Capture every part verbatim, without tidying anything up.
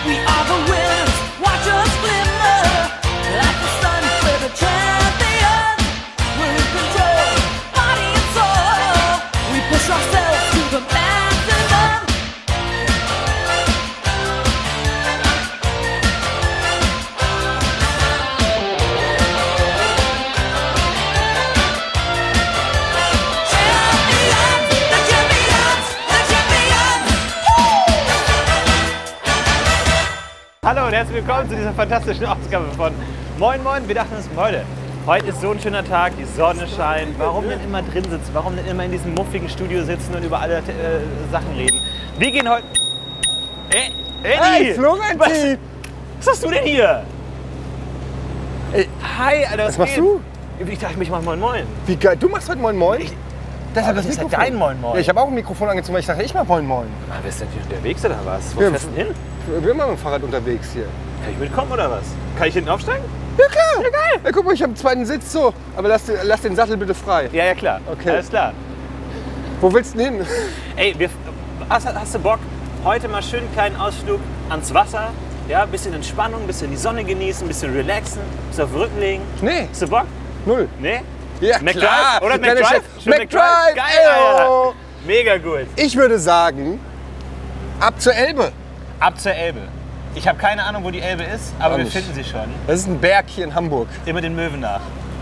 We are the winners, watch us glimmer like the sun, we're the champions. We're in control, body and soul. We push ourselves to the maximum. Hallo und herzlich willkommen zu dieser fantastischen Ausgabe von Moin Moin. Wir dachten uns, Leute, heute ist so ein schöner Tag, die Sonne scheint. Warum denn immer drin sitzen? Warum denn immer in diesem muffigen Studio sitzen und über alle äh, Sachen reden? Wir gehen heute... Ey, Eddie! Hey, Florentin! Was, was hast du denn hier? Ey, Hi, Alter, was, was machst geht? du? Ich dachte, ich mach Moin Moin. Wie geil, du machst heute Moin Moin? Ich, Deshalb das ist ja dein Moin Moin. Ja, ich habe auch ein Mikrofon angezogen, weil ich dachte, ich mach Moin Moin. Ah, bist du denn unterwegs oder was? Wo Ja, fährst du denn hin? Ich bin immer mit dem Fahrrad unterwegs hier. Kann ich mitkommen oder was? Kann ich hinten aufsteigen? Ja klar! Ja, geil! Ja, guck mal, ich habe einen zweiten Sitz so. Aber lass, den- lass den Sattel bitte frei. Ja, ja, klar. Okay. Alles klar. Wo willst du denn hin? Ey, wir, hast, hast du Bock, heute mal schön einen kleinen Ausflug ans Wasser? Ja, ein bisschen Entspannung, ein bisschen die Sonne genießen, ein bisschen relaxen, ein bisschen auf den Rücken legen. Nee, Hast du Bock? null. Nee? Ja, McDrive? klar! Oder Kleiner McDrive? Chef. Schön McDrive! Geil, Alter. Eyo. Mega gut. Ich würde sagen, ab zur Elbe. Ab zur Elbe. Ich habe keine Ahnung, wo die Elbe ist, aber Auch wir nicht. finden sie schon. Das ist ein Berg hier in Hamburg. Immer den Möwen nach.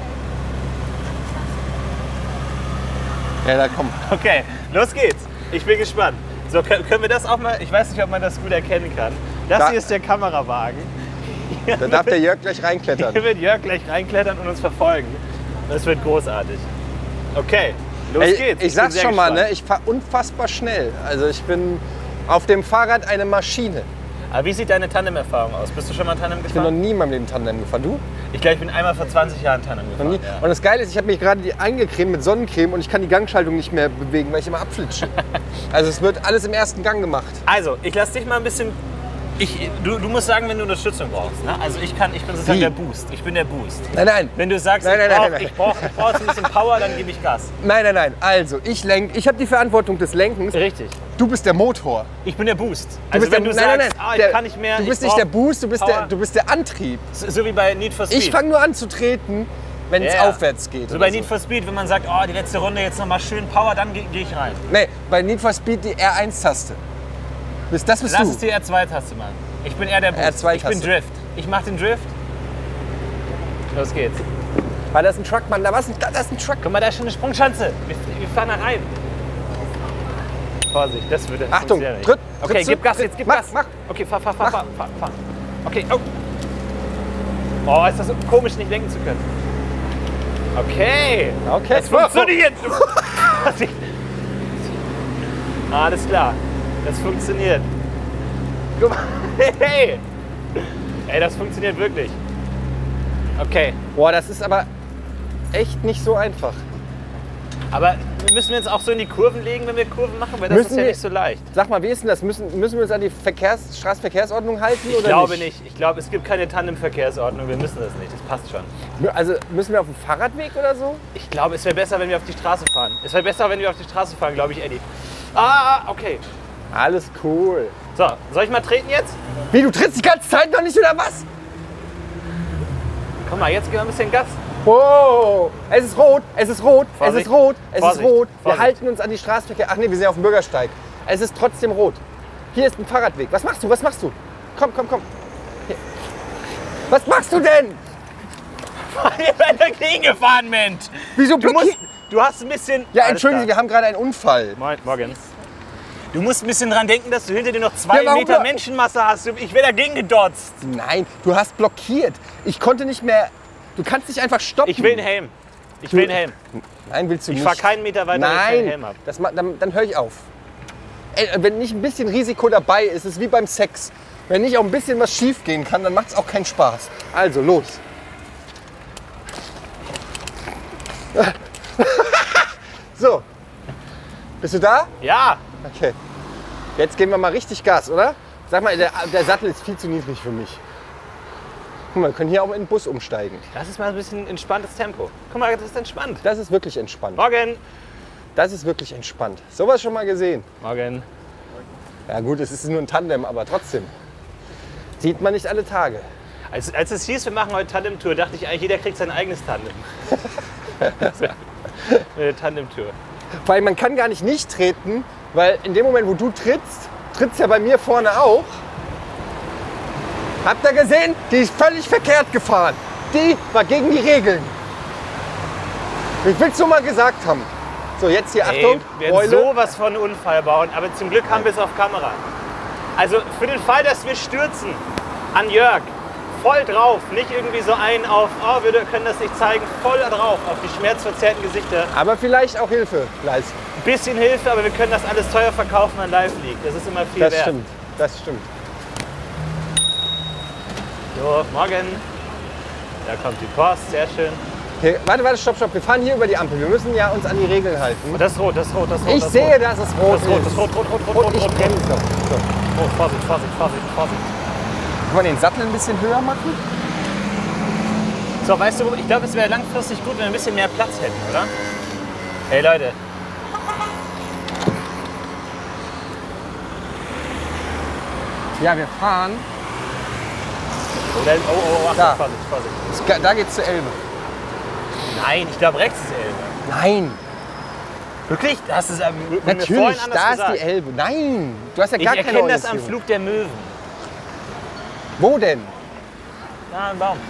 Ja, da komm. Okay, los geht's. Ich bin gespannt. So, können können wir das auch mal, ich weiß nicht, ob man das gut erkennen kann. Das Da- hier ist der Kamerawagen. Da darf der Jörg gleich reinklettern. Hier wird Jörg gleich reinklettern und uns verfolgen. Das wird großartig. Okay, los Ey, geht's. ich bin sag's sehr schon mal, gespannt. ne? Ich fahre unfassbar schnell. Also ich bin auf dem Fahrrad eine Maschine. Aber wie sieht deine Tandem-Erfahrung aus? Bist du schon mal Tandem Ich bin noch gefahren? nie in meinem Leben Tandem gefahren. Du? Ich glaube, ich bin einmal vor zwanzig Jahren Tandem Noch gefahren. nie. Ja. Und das Geile ist, ich habe mich gerade die eingecremt mit Sonnencreme und ich kann die Gangschaltung nicht mehr bewegen, weil ich immer abflitsche. Also es wird alles im ersten Gang gemacht. Also, ich lass dich mal ein bisschen... Ich, du, du musst sagen, wenn du Unterstützung brauchst. Ne? Also ich, kann, ich bin sozusagen Wie? der Boost. Ich bin der Boost. Nein, nein. Wenn du sagst, Nein, nein, ich nein, brauche nein, ich brauch, ich brauch jetzt ein bisschen Power, dann gebe ich Gas. Nein, nein, nein. Also, ich lenke. Ich habe die Verantwortung des Lenkens. Richtig. Du bist der Motor. Ich bin der Boost. Du Also bist wenn der, du nein, sagst, nein, nein. ah, ich der, kann nicht mehr, Du ich bist nicht brauch der Boost, du bist der, Power. du bist der Antrieb. So, so wie bei Need for Speed. Ich fange nur an zu treten, wenn es Ja, ja. aufwärts geht. So oder bei Need for Speed, wenn man sagt, oh, die letzte Runde jetzt nochmal schön Power, dann gehe geh ich rein. Nee, bei Need for Speed die R eins Taste. Das bist Lass du. es die R zwei Taste machen. Ich bin eher der Boost. R zwei Ich bin Taste. Drift. Ich mach den Drift. Los geht's. War das ein Truck, Mann? Da, war's ein, da ist ein Truck. Guck mal, da ist schon eine Sprungschanze. Wir, wir fahren da rein. Vorsicht, das wird das Achtung, funktioniert nicht. tritt, Okay, trittst du? gib Gas jetzt, gib Mach, Gas. mach. Okay, fahr, fahr, fahr, fahr, fahr, fahr. Okay, oh. Oh, ist das so komisch, nicht lenken zu können. Okay. Okay. Das funktioniert. Alles klar. Das funktioniert. Guck mal. Hey. Ey, das funktioniert wirklich. Okay. Boah, das ist aber echt nicht so einfach. Aber müssen wir uns auch so in die Kurven legen, wenn wir Kurven machen? Weil das Müssen ist ja wir- nicht so leicht. Sag mal, wie ist denn das? Müssen, müssen wir uns an die Verkehrs Straßenverkehrsordnung halten Ich oder glaube nicht? nicht. Ich glaube, es gibt keine Tandemverkehrsordnung. Wir müssen das nicht. Das passt schon. Also müssen wir auf dem Fahrradweg oder so? Ich glaube, es wäre besser, wenn wir auf die Straße fahren. Es wäre besser, wenn wir auf die Straße fahren, glaube ich, Eddie. Ah, okay. Alles cool. So, soll ich mal treten jetzt? Wie, du trittst die ganze Zeit noch nicht oder was? Komm mal, jetzt geben wir ein bisschen Gas. Wow, es ist rot, es ist rot, Vorsicht. es ist rot, es Vorsicht. ist rot. Wir Vorsicht. halten uns an die Straßenverkehr. Ach nee, wir sind auf dem Bürgersteig. Es ist trotzdem rot. Hier ist ein Fahrradweg. Was machst du? Was machst du? Komm, komm, komm. Hier. Was machst du denn? Ihr seid dagegen gefahren, Mensch. Wieso Du, blockier- musst, du hast ein bisschen... Ja, Alles entschuldigen Sie, klar. wir haben gerade einen Unfall. Moin, morgen. Du musst ein bisschen dran denken, dass du hinter dir noch zwei Ja, warum Meter blo- Menschenmasse hast. Ich wäre dagegen gedotzt. Nein, du hast blockiert. Ich konnte nicht mehr. Du kannst nicht einfach stoppen. Ich will einen Helm. Ich will einen Helm. Nein, willst du Ich nicht. fahre keinen Meter weiter, wenn ich Nein, keinen Helm habe. das, ma- dann, dann höre ich auf. Ey, wenn nicht ein bisschen Risiko dabei ist, ist es wie beim Sex. Wenn nicht auch ein bisschen was schief gehen kann, dann macht es auch keinen Spaß. Also, los. So. Bist du da? Ja. Okay. Jetzt geben wir mal richtig Gas, oder? Sag mal, der, der Sattel ist viel zu niedrig für mich. Guck mal, wir können hier auch in den Bus umsteigen. Das ist mal ein bisschen entspanntes Tempo. Guck mal, das ist entspannt. Das ist wirklich entspannt. Morgen. Das ist wirklich entspannt. Sowas schon mal gesehen. Morgen. Ja gut, es ist nur ein Tandem, aber trotzdem. Sieht man nicht alle Tage. Als, als es hieß, wir machen heute Tandem-Tour, dachte ich eigentlich, jeder kriegt sein eigenes Tandem. Eine Tandem-Tour. Weil man kann gar nicht nicht treten, weil in dem Moment, wo du trittst, trittst ja bei mir vorne auch. Habt ihr gesehen? Die ist völlig verkehrt gefahren. Die war gegen die Regeln. Ich will es nur mal gesagt haben. So, jetzt hier, Achtung, Ey, wir werden Beule. sowas von einen Unfall bauen, aber zum Glück haben wir es auf Kamera. Also für den Fall, dass wir stürzen, an Jörg, voll drauf, nicht irgendwie so ein auf, oh, wir können das nicht zeigen, voll drauf, auf die schmerzverzerrten Gesichter. Aber vielleicht auch Hilfe leisten. Ein bisschen Hilfe, aber wir können das alles teuer verkaufen an Live League. Das ist immer viel Das wert. stimmt, das stimmt. So, morgen. Da kommt die Post, sehr schön. Hier, warte, warte, stopp, stopp. Wir fahren hier über die Ampel. Wir müssen ja uns an die Regeln halten. Und das ist rot, das ist rot, das ist rot. Ich das ist sehe, rot. dass es rot Das ist rot, das ist. ist rot, rot, rot, rot, Und ich rot, rot. bremse. So. Oh, Vorsicht, Vorsicht, Vorsicht, Vorsicht. Kann man den Sattel ein bisschen höher machen? So, weißt du, ich glaube, es wäre langfristig gut, wenn wir ein bisschen mehr Platz hätten, oder? Hey Leute. Ja, wir fahren. Oh, da- oh, oh, Achtung, Da. Vorsicht, Vorsicht. Da geht's zur Elbe. Nein, ich glaube, rechts ist Elbe. Nein, Wirklich? Das ist ähm, mir vorhin natürlich, anders da gesagt. ist die Elbe. Nein, du hast ja Ich gar keine erkenne das am Orientierung. Flug der Möwen. Wo denn? Da ein Baum.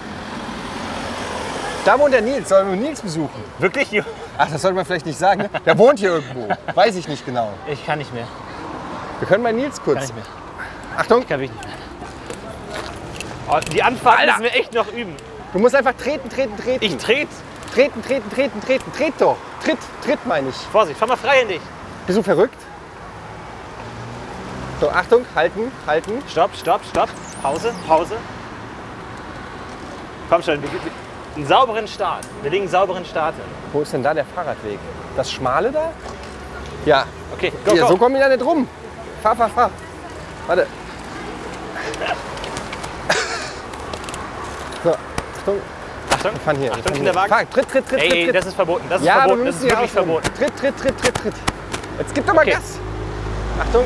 Da wohnt der Nils. Sollen wir Nils besuchen? Wirklich? Ach, das sollte man vielleicht nicht sagen. Ne? Der wohnt hier irgendwo. Weiß ich nicht genau. Ich kann nicht mehr. Wir können bei Nils Kann kurz. nicht mehr. Achtung, Ich kann wirklich nicht mehr. Oh, die Anfahrt Alter. müssen wir echt noch üben. du musst einfach treten, treten, treten. Ich trete. Treten, treten, treten, treten. Tret doch. Tritt, tritt meine ich. Vorsicht, fahr mal freihändig. Bist du verrückt? So, Achtung, halten, halten. Stopp, stopp, stopp. Pause, Pause. Komm schon, wir, wir, einen sauberen Start. Wir legen einen sauberen Start hin. Wo ist denn da der Fahrradweg? Das Schmale da? Ja. Okay, go, Hier, go. so kommen wir da nicht rum. Fahr, fahr, fahr. Warte. So, Achtung. Achtung, Wir fahren hier. wir Achtung, fahren Kinderwagen. Fahr, tritt, tritt, tritt, Ey, tritt, ey, tritt. das ist verboten. Das ist Ja, aber verboten. wir Das ist müssen hier wirklich ausholen. verboten. Tritt, tritt, tritt, tritt, tritt. Jetzt gib doch mal Okay. Gas. Achtung.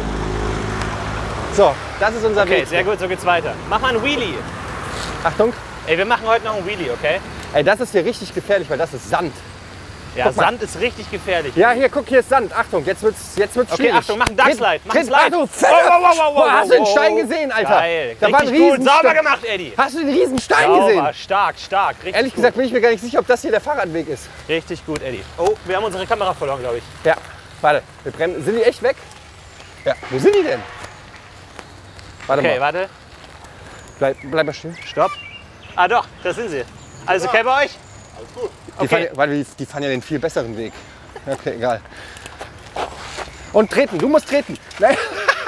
So, das ist unser Okay, Weg. sehr gut, so geht's weiter. Mach mal einen Wheelie. Achtung. Ey, wir machen heute noch einen Wheelie, okay? Ey, das ist hier richtig gefährlich, weil das ist Sand. Ja, Guck mal. Sand ist richtig gefährlich. Ja, hier, guck, hier ist Sand. Achtung, jetzt wird's, jetzt wird's Okay, schwierig. Achtung, mach einen Duckslide. Mach einen Tritt, Slide. Achtung, Wow, wow, wow, wow, Boah, hast du den wow, Stein wow. gesehen, Alter? Geil. Da war ein Richtig gut. Riesenstein. Sauber gemacht, Eddie. Hast du den riesen Stein Sauber, gesehen? stark, stark. Richtig Ehrlich gut. gesagt bin ich mir gar nicht sicher, ob das hier der Fahrradweg ist. Richtig gut, Eddie. Oh, wir haben unsere Kamera verloren, glaube ich. Ja, warte, wir bremsen. Sind die echt weg? Ja, wo sind die denn? Warte Okay, mal, warte. bleib, bleib mal stehen. Stopp. Ah doch, da sind sie. Alles okay bei euch? Die, Okay. fahren, ja- warte, die, die fahren ja den viel besseren Weg. Okay, egal. Und treten, du musst treten. Nein.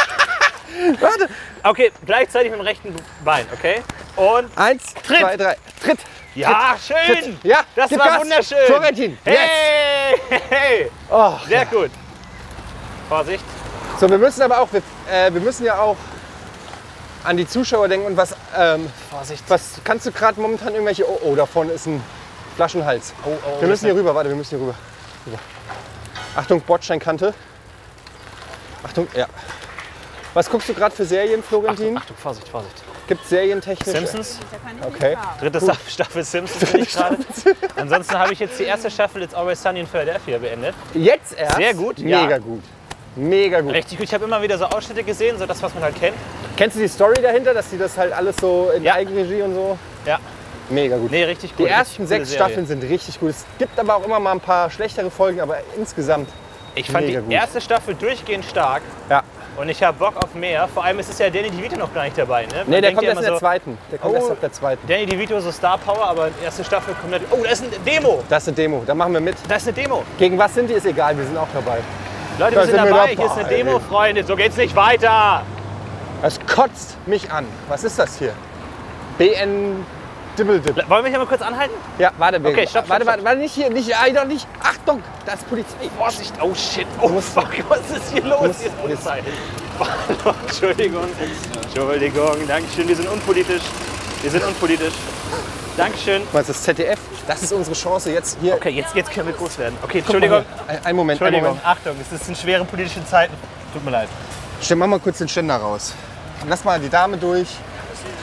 Warte. Okay, gleichzeitig mit dem rechten Bein, okay? Und Eins, Tritt. zwei, drei. Tritt. ja, schön. Tritt. Ja, Das gib war Gas. wunderschön. Florentin, yes. Hey, hey. Oh, Sehr gut. Vorsicht. so, wir müssen aber auch, wir, äh, wir müssen ja auch an die Zuschauer denken und was, ähm, Vorsicht. was kannst du gerade momentan irgendwelche, oh, oh, da vorne ist ein Flaschenhals. Oh, oh, Wir müssen hier rüber, warte, wir müssen hier rüber. rüber. Achtung, Bordsteinkante. Achtung, ja. Was guckst du gerade für Serien, Florentin? Achtung, Vorsicht, Vorsicht. Gibt es serientechnisch? Simpsons. Okay. Dritte Staff- Staffel Simpsons bin ich gerade. Ansonsten habe ich jetzt die erste Staffel It's Always Sunny in Philadelphia beendet. Jetzt erst? Sehr gut, Mega ja. gut. Mega gut. Richtig gut. Ich habe immer wieder so Ausschnitte gesehen, so das, was man halt kennt. Kennst du die Story dahinter, dass die das halt alles so in Ja. Eigenregie und so? Ja. Mega gut. Nee, richtig Die gut. ersten richtig coole sechs Serie. Staffeln sind richtig gut. Es gibt aber auch immer mal ein paar schlechtere Folgen, aber insgesamt. Ich fand mega die gut. erste Staffel durchgehend stark Ja. und ich habe Bock auf mehr. Vor allem ist es ja Danny DeVito noch gar nicht dabei. Ne? Man Nee, der denkt kommt ja erst in immer der so, zweiten. Der kommt Oh. erst ab der zweiten. Danny DeVito so Star Power, aber die erste Staffel kommt nicht. Oh, da ist eine Demo. Das ist eine Demo, da machen wir mit. Da ist eine Demo. Gegen was sind die, ist egal, wir sind auch dabei. Leute, Da wir sind sind wir dabei. dabei. Hier ist eine Demo, Freunde. So geht's nicht weiter. Das kotzt mich an. Was ist das hier? B N Dibbeldib. Wollen wir hier mal kurz anhalten? Ja, warte, wir- Okay, stopp, stopp, warte, stopp. warte, warte, nicht hier, nicht, ei, doch nicht. Achtung, da ist Polizei. Vorsicht. Oh shit. Oh fuck. Was ist hier los? musst- Hier ist Polizei. Hallo, Entschuldigung. Entschuldigung. Dankeschön. Wir sind unpolitisch. Wir sind unpolitisch. Dankeschön. Was ist das Z D F? Das ist unsere Chance jetzt hier. Okay, jetzt, jetzt können wir groß werden. Okay, Guck mal Entschuldigung. hier. Ein, ein Moment, ein Entschuldigung. Moment. Achtung, es sind schwere politische Zeiten. Tut mir leid. Stell, mach mal kurz den Ständer raus. Lass mal die Dame durch.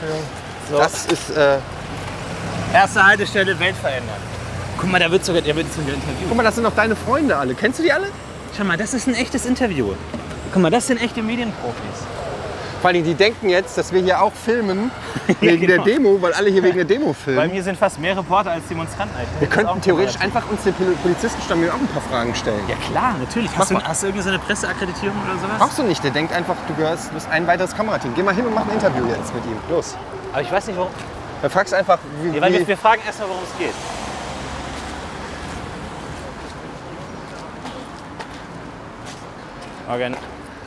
So. Das ist, äh, Erste Haltestelle, Welt verändern. Guck mal, da wird sogar, der wird sogar interviewt. guck mal, das sind doch deine Freunde alle. Kennst du die alle? Schau mal, das ist ein echtes Interview. Guck mal, das sind echte Medienprofis. Vor allem, die denken jetzt, dass wir hier auch filmen wegen genau. der Demo, weil alle hier wegen der Demo Bei filmen. mir sind fast mehr Reporter als Demonstranten. Wir könnten theoretisch einfach uns den Polizistenstamm auch ein paar Fragen stellen. Ja klar, natürlich. Mach Hast du, mal. hast du irgendwie so eine Presseakkreditierung oder sowas? Brauchst du nicht, der denkt einfach, du gehörst, du bist ein weiteres Kamerateam. Geh mal hin und mach ein Interview jetzt mit ihm. Los. Aber ich weiß nicht, warum. Dann fragst du einfach, wie... Ja, weil wir, wie wir fragen erstmal, worum es geht. Morgen.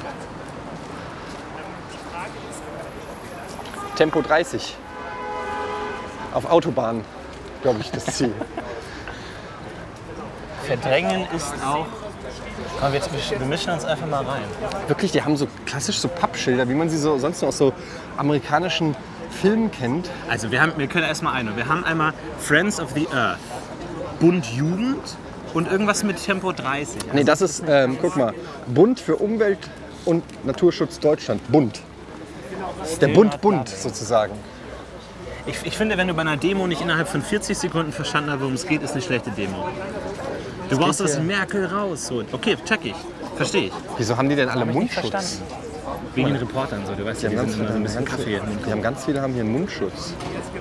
Tempo dreißig. Auf Autobahn, glaube ich, das Ziel. Verdrängen ist auch... Komm, wir, wir mischen uns einfach mal rein. Wirklich, die haben so klassisch so Pappschilder, wie man sie so sonst noch aus so amerikanischen Filmen kennt. Also wir, haben, wir können erstmal eine. Wir haben einmal Friends of the Earth, Bund Jugend und irgendwas mit Tempo dreißig. Nee, das ist, ähm, guck mal, Bund für Umwelt und Naturschutz Deutschland. Bund. Das ist der Bund Bund sozusagen. Ich, ich finde, wenn du bei einer Demo nicht innerhalb von vierzig Sekunden verstanden hast, worum es geht, ist eine schlechte Demo. Du brauchst aus Merkel raus. So. Okay, check ich. Verstehe ich. Wieso haben die denn alle Nicht Mundschutz? verstanden. Wegen den Reportern so. Du weißt ja, die sind immer so ein bisschen Kaffee im Mund. Die haben ganz viele haben hier einen Mundschutz.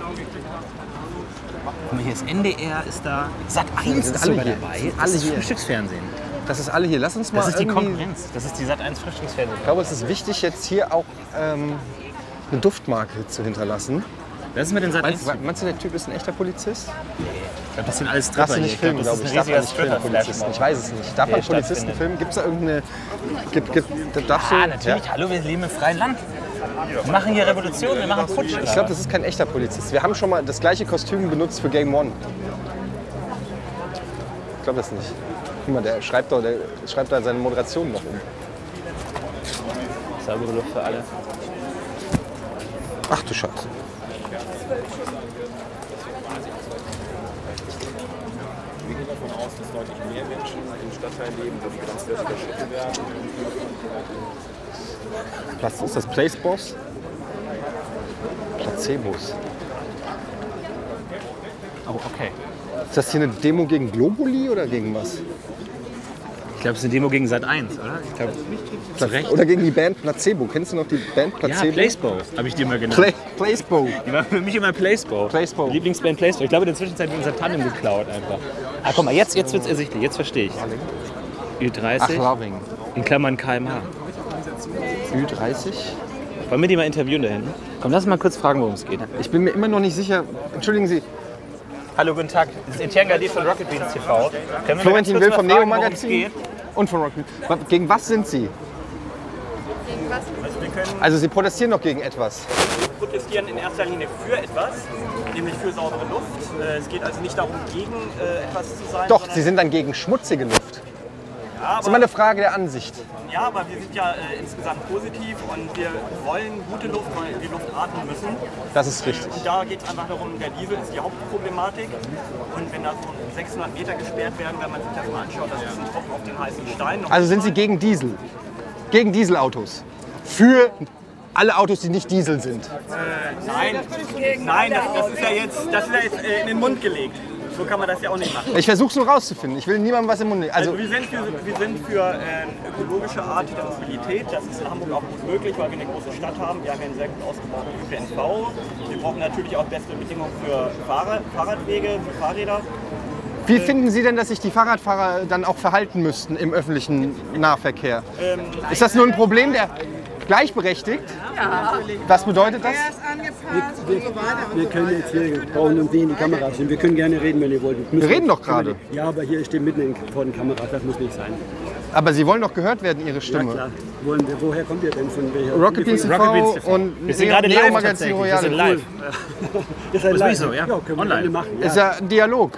Guck mal, hier ist N D R, ist da. Sat eins sind ist alle sogar hier. dabei. Sind Das alle ist hier. Frühstücksfernsehen. Das ist alle hier. Lass uns mal Das ist die irgendwie- Konkurrenz. Das ist die Sat eins Frühstücksfernsehen. Ich glaube, es ist wichtig, jetzt hier auch ähm, eine Duftmarke zu hinterlassen. Das ist mit den Sat eins. Meinst, meinst du, der Typ ist ein echter Polizist? Das sind alles Darfst Stripper du hier. nicht filmen, das glaube ist ich. ein Darf man riesiger nicht filmen, Polizisten? Stripper-Flashmob. Ich weiß es nicht. Darf man Der Polizisten stattfindet. filmen? Gibt es da irgendeine... Gibt, gibt, darfst du, Ah, natürlich. Ja? Hallo, wir leben im freien Land. Wir machen hier Revolution, wir machen Putsch. Ich glaube, das ist kein echter Polizist. Wir haben schon mal das gleiche Kostüm benutzt für Game One. Ich glaube das nicht. Guck mal, der schreibt, doch, der schreibt da seine Moderation noch um. Saubere Luft für alle. Ach du Scheiße. Wir gehen davon aus, dass deutlich mehr Menschen im Stadtteil leben, wo die Grenzwerte überschritten werden. Was ist das? Placebos? Placebos. Oh, okay. Ist das hier eine Demo gegen Globuli oder gegen was? Ich glaube, es ist eine Demo gegen Sat eins, oder? Ich glaube, zu Recht. Oder gegen die Band Placebo. Kennst du noch die Band Ja, Placebo? Placebo habe ich dir mal genannt. Play, Placebo. Die war für mich immer Placebo. Placebo. Lieblingsband Placebo. Ich glaube, in der Zwischenzeit wird unser Tandem geklaut einfach. Ah, guck mal, jetzt, jetzt wird es ersichtlich. Jetzt verstehe ich. Ü Ach, dreißig, Loving. in Klammern K M H. Ü dreißig. Wollen wir die mal interviewen da hinten? Komm, lass mal kurz fragen, worum es geht. Ich bin mir immer noch nicht sicher. Entschuldigen Sie, Hallo, guten Tag. Das ist Etienne Gade von Rocket Beans T V. Können wir Florentin mal Will ganz kurz vom mal Neo fragen, worum es Magazin geht? und von Rocket. Wa- Gegen was sind Sie? Also wir können Also Sie protestieren doch gegen etwas. protestieren in erster Linie für etwas, nämlich für saubere Luft. Äh, Es geht also nicht darum, gegen äh, etwas zu sein. Doch, sondern- Sie sind dann gegen schmutzige Luft. ja, Das ist immer aber, eine Frage der Ansicht. ja, aber wir sind ja äh, insgesamt positiv und wir wollen gute Luft, weil wir die Luft atmen müssen. Das ist richtig. Und da geht es einfach darum, der Diesel ist die Hauptproblematik. Und wenn da so sechshundert Meter gesperrt werden, wenn man sich das mal anschaut, das ist ein Tropfen auf den heißen Stein. Noch Also sind Sie mal. gegen Diesel? Gegen Dieselautos? Für alle Autos, die nicht Diesel sind? Nein, nein, das, das ist ja jetzt, das ist ja jetzt äh, in den Mund gelegt. So kann man das ja auch nicht machen. Ich versuche es nur rauszufinden. Ich will niemandem was im Mund nehmen. Also, Also wir sind für, wir sind für äh, ökologische Art der Mobilität. Das ist in Hamburg auch gut möglich, weil wir eine große Stadt haben. Wir haben hier einen sehr gut ausgebauten Ö P N V. Wir brauchen natürlich auch bessere Bedingungen für Fahrrad, Fahrradwege, für Fahrräder. wie finden Sie denn, dass sich die Fahrradfahrer dann auch verhalten müssten im öffentlichen Nahverkehr? Ähm, Ist das nur ein Problem der gleichberechtigt? Was bedeutet das? Wir können jetzt hier, brauchen uns nicht in die Kamera stellen. Wir können gerne reden, wenn ihr wollt. Wir reden doch gerade. Ja, aber hier stehen mitten in, vor den Kameras, das muss nicht sein. Aber Sie wollen doch gehört werden, Ihre Ja Stimme. klar. Wollen wir, woher kommt ihr denn? Von welcher? Rocket Beans T Rocket Beans V T V. und Wir sind gerade Neo live Magazin tatsächlich. Wir sind Royale. live. Ihr seid Das live. ist so, ja? Ja, können wir Online. gerne machen. Ist Ja. ja ein Dialog.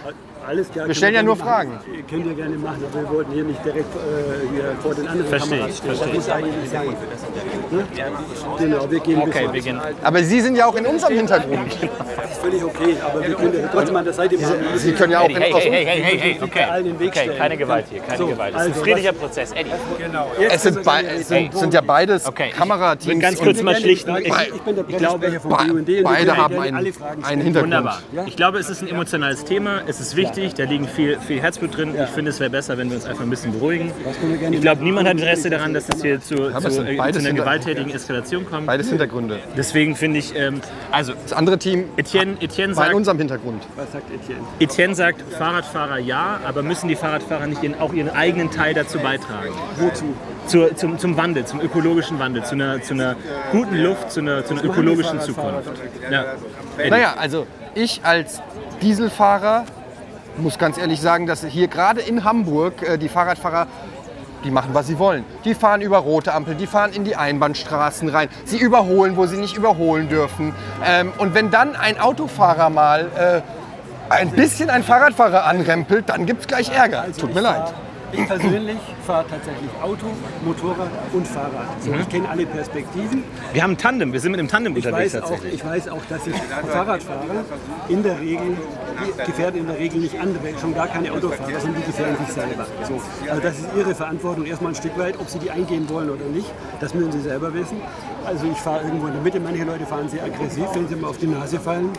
Alles klar. Wir stellen ja nur Machen. Fragen. Ihr könnt ihr gerne machen, aber wir wollten hier nicht direkt äh, hier vor den anderen Verstehe Kameras ich, stehen. verstehe Das muss eigentlich sein. Ne? Genau, wir gehen Okay, bis wir gehen. Aber Sie sind ja auch in unserem Hintergrund. Das ist völlig okay, aber wir können ja trotzdem an der Seite machen. Sie können ja auch Eddie, in, hey, aus hey, hey, hey, hey, hey, okay. allen den Weg Okay, stellen. keine Gewalt hier, keine So, Gewalt. Das ist ein also, friedlicher Prozess. Eddie. Jetzt Es sind, können wir bei, gerne es sind, reden. sind ja beides Okay, ich Kamerateams. will ganz und kurz mal schlichten. Ich, Ich, ich bin der ich glaube, Pressesprecher vom be- B U N D und beide wir können haben gerne einen, alle Fragen einen stellen. Hintergrund. Wunderbar. Ich glaube, es ist ein emotionales Thema. Es ist wichtig. Da liegen viel, viel Herzblut drin. Ich finde, es wäre besser, wenn wir uns einfach ein bisschen beruhigen. können wir gerne Ich glaube, niemand hat Interesse daran, dass es hier zu, aber zu, es sind äh, beides zu einer hinter- gewalttätigen Eskalation kommt. Beides Hintergründe. Deswegen finde ich, ähm, also Das andere Team Etienne, Etienne, war in sagt, unserem Hintergrund. Was sagt Etienne? Etienne sagt, Fahrradfahrer ja, aber müssen die Fahrradfahrer nicht ihren, auch ihren eigenen Teil dazu beitragen? Wozu? Zur, zum, zum Wandel, zum ökologischen Wandel, zu einer, zu einer guten Luft, zu einer, zu einer ökologischen Zukunft. Ja. Eddie. Naja, also ich als Dieselfahrer muss ganz ehrlich sagen, dass hier gerade in Hamburg äh, die Fahrradfahrer, die machen, was sie wollen. Die fahren über rote Ampeln, die fahren in die Einbahnstraßen rein, sie überholen, wo sie nicht überholen dürfen. Ähm, und wenn dann ein Autofahrer mal äh, ein bisschen einen Fahrradfahrer anrempelt, dann gibt es gleich Ärger. Also Tut ich mir leid. fahr- Ich persönlich fahre tatsächlich Auto, Motorrad und Fahrrad. So, Mhm. Ich kenne alle Perspektiven. Wir haben ein Tandem, wir sind mit dem Tandem Ich unterwegs weiß, auch, tatsächlich. ich weiß auch, dass ich Fahrradfahrer in der Regel, die gefährden in der Regel nicht andere, schon gar keine Autofahrer, sondern die gefährden sich selber. So. Also das ist ihre Verantwortung erstmal ein Stück weit, ob sie die eingehen wollen oder nicht. Das müssen sie selber wissen. Also ich fahre irgendwo in der Mitte, manche Leute fahren sehr aggressiv, wenn sie mal auf die Nase fallen,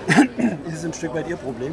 ist es ein Stück weit ihr Problem.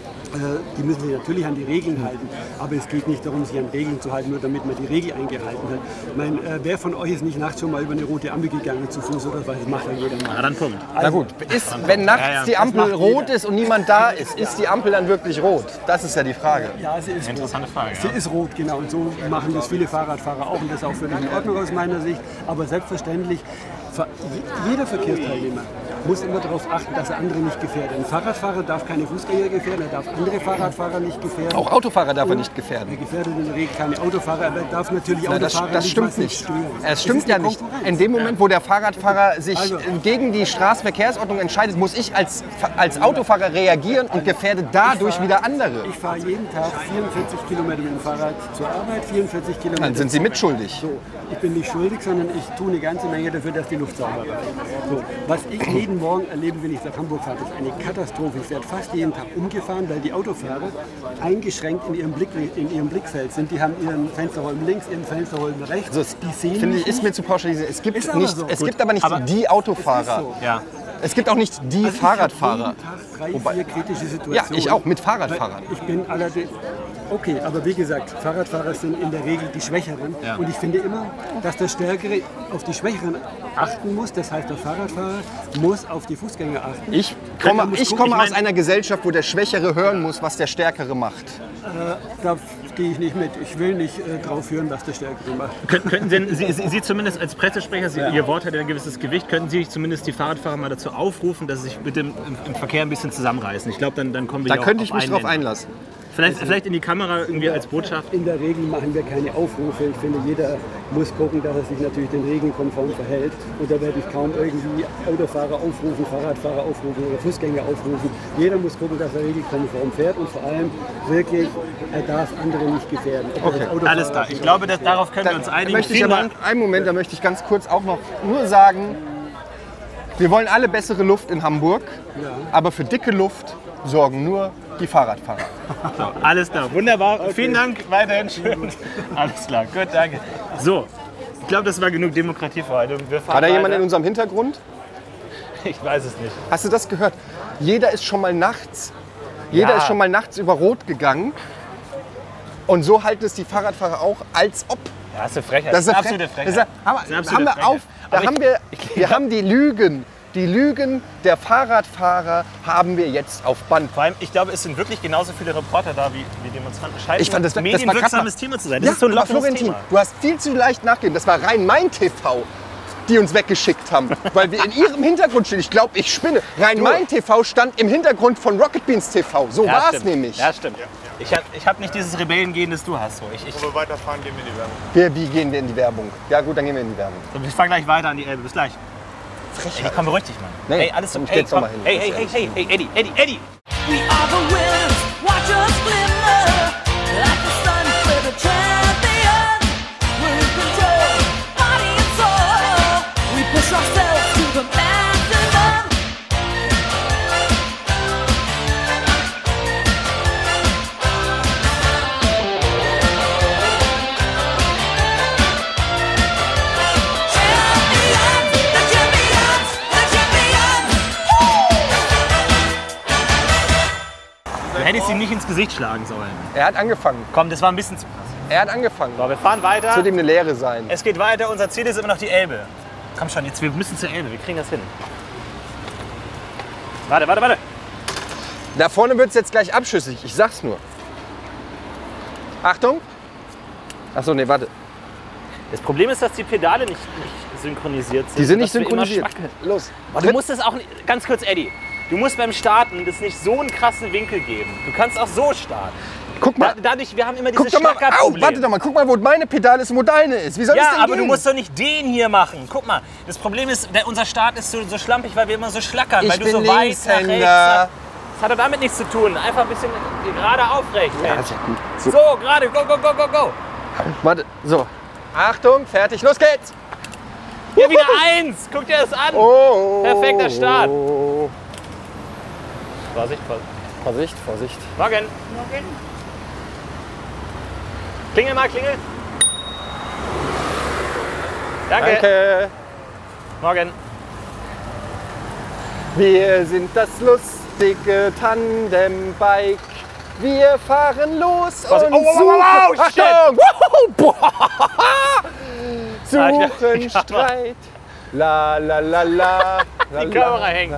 Äh, Die müssen sich natürlich an die Regeln halten, aber es geht nicht darum, sich an Regeln zu halten, nur damit man die Regel eingehalten hat. Ich meine, äh, wer von euch ist nicht nachts schon mal über eine rote Ampel gegangen zu Fuß oder was? Das macht ja jeder Na mal. dann Punkt. Na gut, ist, wenn nachts Ja, ja. die Ampel Das macht rot jeder. ist und niemand da ist, ist die Ampel dann wirklich rot? Das ist ja die Frage. Ja, sie ist Interessante rot. Frage, Sie ja. ist rot, genau. Und so machen das viele Fahrradfahrer auch. Und das ist auch völlig in Ordnung aus meiner Sicht. Aber selbstverständlich, ver- je- jeder Verkehrsteilnehmer muss immer darauf achten, dass er andere nicht gefährdet. Ein Fahrradfahrer darf keine Fußgänger gefährden, er darf andere Fahrradfahrer nicht gefährden. Auch Autofahrer darf er Und nicht gefährden. Er gefährdet in der Regel keine Autofahrer, aber er darf natürlich Na, das, Autofahrer das nicht, stimmt was nicht nicht. stören. Es stimmt ist ja eine nicht. Konkurrenz. In dem Moment, wo der Fahrradfahrer sich Also. gegen die Straßenverkehrsordnung entscheidet, muss ich als, als Autofahrer reagieren und gefährde dadurch wieder andere. Ich fahre jeden Tag vierundvierzig Kilometer mit dem Fahrrad zur Arbeit, vierundvierzig Kilometer. Dann sind Sie mitschuldig. So, ich bin nicht schuldig, sondern ich tue eine ganze Menge dafür, dass die Luft sauber bleibt. So, was ich jeden Morgen erlebe, wenn ich nach Hamburg fahre, ist eine Katastrophe. Ich werde fast jeden Tag umgefahren, weil die Autofahrer eingeschränkt in ihrem, Blick, in ihrem Blickfeld sind. Die haben ihren Fensterholm links, ihren Fensterholm rechts. Also, die sehen Finde mich ich, ist nicht. mir zu pauschalisiert. Es gibt, Ist aber nicht, so. es Gut. gibt aber nicht Aber die Autofahrer. so. Ja. Es gibt auch nicht die Also ich Fahrradfahrer. habe jeden Tag drei, Wobei- vier kritische Ja, Situationen. ich auch mit Fahrradfahrern. Ich bin allerdings. Okay, aber wie gesagt, Fahrradfahrer sind in der Regel die Schwächeren. Ja. Und ich finde immer, dass der Stärkere auf die Schwächeren achten muss. Das heißt, der Fahrradfahrer muss auf die Fußgänger achten. Ich komme, muss ich gucken, komme ich aus mein- einer Gesellschaft, wo der Schwächere hören muss, was der Stärkere macht. Da gehe ich nicht mit. Ich will nicht äh, drauf hören, was der Stärkere macht. Könnten, könnten denn Sie, Sie, Sie zumindest als Pressesprecher, Sie, Ihr Wort hat ja ein gewisses Gewicht, könnten Sie zumindest die Fahrradfahrer mal dazu aufrufen, dass sie sich mit dem im, im Verkehr ein bisschen zusammenreißen? Ich glaube, dann, dann kommen wir Da hier könnte auch ich auf mich einen drauf Nenner. einlassen. Vielleicht, vielleicht in die Kamera irgendwie als Botschaft. In der Regel machen wir keine Aufrufe. Ich finde, jeder muss gucken, dass er sich natürlich den Regeln konform verhält. Und da werde ich kaum irgendwie Autofahrer aufrufen, Fahrradfahrer aufrufen oder Fußgänger aufrufen. Jeder muss gucken, dass er regelkonform fährt und vor allem wirklich, er darf andere nicht gefährden. Ob er Okay, als Autofahrer- Alles klar. Ich glaube, dass, darauf können wir uns Da einigen. möchte ich Vielen aber, Dank. einen Moment, da möchte ich ganz kurz auch noch nur sagen, wir wollen alle bessere Luft in Hamburg, aber für dicke Luft sorgen nur die Fahrradfahrer. So, alles klar, wunderbar. Vielen Dank, weiterhin schön. Alles klar, gut, danke. So, ich glaube, das war genug Demokratie für heute. Wir fahren War da jemand in weiter. unserem Hintergrund? Ich weiß es nicht. Hast du das gehört? Jeder ist schon mal nachts, jeder Ja. ist schon mal nachts über Rot gegangen. Und so halten es die Fahrradfahrer auch, als ob. Ja, das ist eine Frechheit. Das ist eine absolute Fre- Frechheit. Das ist, haben, Das ist eine haben absolute wir Frechheit. auf, da Aber haben ich- wir, wir haben die Lügen, die Lügen der Fahrradfahrer haben wir jetzt auf Band. Vor allem, ich glaube, es sind wirklich genauso viele Reporter da wie, wie Demonstranten. Scheint Ich fand das, ein das war medienwirksames grad- Thema zu sein. Das Ja, ist so ein aber lockeres Florentin, Thema. du hast viel zu leicht nachgegeben. Das war Rhein-Main-T V, die uns weggeschickt haben, weil wir in ihrem Hintergrund stehen. Ich glaube, ich spinne. Rhein-Main-T V stand im Hintergrund von Rocket Beans T V. So Ja, war es stimmt. nämlich. Ja, stimmt. Ich habe ich hab nicht dieses Rebellengehen, das du hast. So. Ich, ich, Bevor wir weiterfahren, gehen wir in die Werbung. Wir, wie gehen wir in die Werbung? Ja gut, dann gehen wir in die Werbung. so, ich fahre gleich weiter an die Elbe. Bis gleich. Ey, komm, beruhig dich, Mann. Nee, Hey, alles so. komm, ich Hey, geh jetzt noch komm. mal hin. Hey, hey, hey, hey, hey, Eddie, Eddie, Eddie. We are the winners. Watch watch us glimmer like the sun. We're the champions. We're in control, body and soul. We push ourselves to the maximum. Du hättest ihn nicht ins Gesicht schlagen sollen. Er hat angefangen. Komm, das war ein bisschen zu krass. Er hat angefangen. So, wir fahren weiter. Zu dem eine Lehre sein. Es geht weiter. Unser Ziel ist immer noch die Elbe. Komm schon, jetzt wir müssen zur Elbe. Wir kriegen das hin. Warte, warte, warte. Da vorne wird es jetzt gleich abschüssig. Ich sag's nur. Achtung. Achso, nee, warte. Das Problem ist, dass die Pedale nicht, nicht synchronisiert sind. Die sind nicht dass wir immer synchronisiert. schwackeln. Los. Du musst es auch nicht, ganz kurz, Eddie. Du musst beim Starten das nicht so einen krassen Winkel geben. Du kannst auch so starten. Guck mal. Da, dadurch, wir haben immer dieses Guck doch mal, au, Schlackerproblem. warte doch mal, guck mal, wo meine Pedale ist und wo deine ist. Wie soll das Ja, denn aber gehen? du musst doch nicht den hier machen. Guck mal, das Problem ist, der, unser Start ist so, so schlampig, weil wir immer so schlackern. Ich weil du bin so weit nach Linkshänder. rechts. Das hat doch damit nichts zu tun. Einfach ein bisschen gerade aufrecht. Ja, Mensch. ist ja gut. So. So, gerade, go, go, go, go, go. Warte, so. Achtung, fertig, los geht's. Hier wieder eins. Guck dir das an. Oh. Perfekter Start. Vorsicht, Vorsicht. Vorsicht, Vorsicht. Morgen. Morgen. Klingel mal, klingel. Danke. Danke. Morgen. Wir sind das lustige Tandembike. Wir fahren los Vorsicht. und Oh, oh, suchen... oh, oh, shit. Achtung! Wow, boah. Ah, ich- Suchen ich- Streit. La la la la. la, Die Kamera hängt.